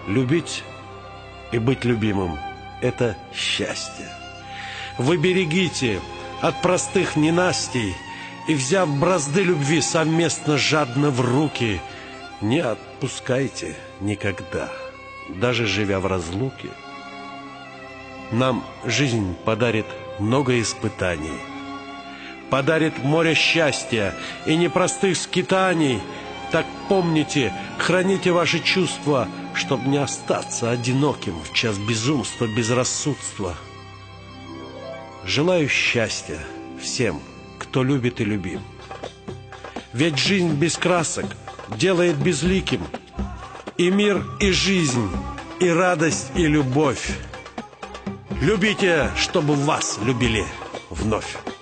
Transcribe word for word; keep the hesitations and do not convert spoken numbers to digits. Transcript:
Любить и быть любимым – это счастье. Вы берегите от простых ненастий и, взяв бразды любви совместно жадно в руки, не отпускайте никогда, даже живя в разлуке. Нам жизнь подарит много испытаний, подарит море счастья и непростых скитаний. Так помните, храните ваши чувства, чтоб не остаться одиноким в час безумства, безрассудства. Желаю счастья всем, кто любит и любим. Ведь жизнь без красок делает безликим и мир, и жизнь, и радость, и любовь. Любите, чтобы вас любили вновь.